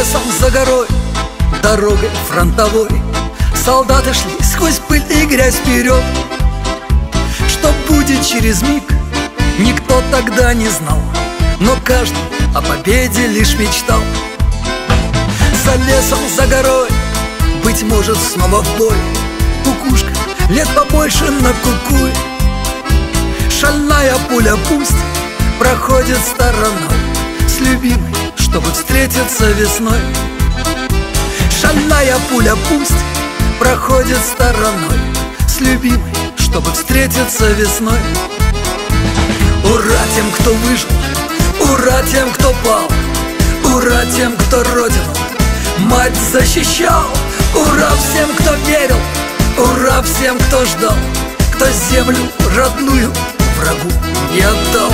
лесом, за горой, дорогой фронтовой солдаты шли сквозь пыль и грязь вперед. Что будет через миг, никто тогда не знал, но каждый о победе лишь мечтал. За лесом, за горой, быть может, снова в бой. Кукушка лет побольше накукует. Шальная пуля пусть проходит стороной с любимой, чтобы встретиться весной. Шальная пуля пусть проходит стороной с любимой, чтобы встретиться весной. Ура тем, кто выжил, ура тем, кто пал, ура тем, кто родину мать защищал. Ура всем, кто верил, ура всем, кто ждал, кто землю родную врагу не отдал.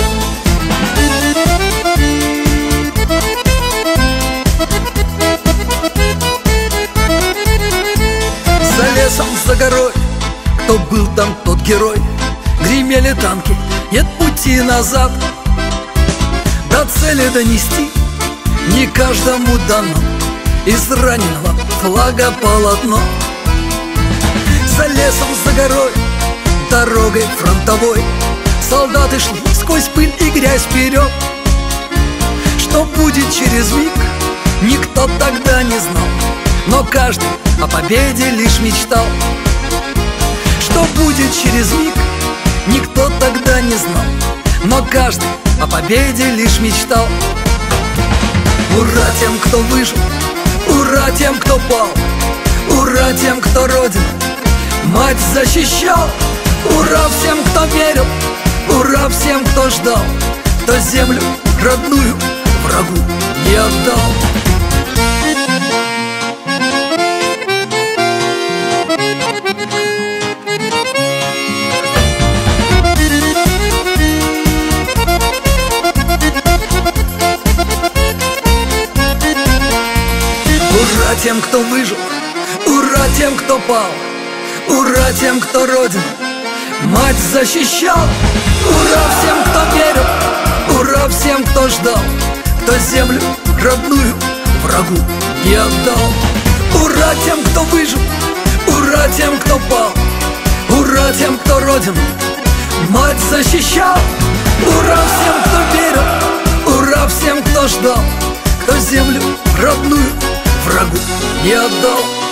За лесом, за горой, кто был там, тот герой. Гремели танки, нет пути назад. До цели донести не каждому дано, из раненого флага полотно. За лесом, за горой, дорогой фронтовой солдаты шли сквозь пыль и грязь вперед. Что будет через миг, никто тогда не знал, но каждый о победе лишь мечтал. Что будет через миг, никто тогда не знал, но каждый о победе лишь мечтал. Ура тем, кто выжил, ура тем, кто пал, ура тем, кто родину мать защищал. Ура всем, кто верил, ура всем, кто ждал, кто землю родную врагу не отдал. Ура тем, кто выжил, ура тем, кто пал, ура тем, кто родину мать защищал. Ура всем, кто верил, ура всем, кто ждал, кто землю родную врагу не отдал. Ура тем, кто выжил, ура тем, кто пал, ура тем, кто родину мать защищал. Ура всем, кто верил, ура всем, кто ждал, кто землю родную врагу не отдал.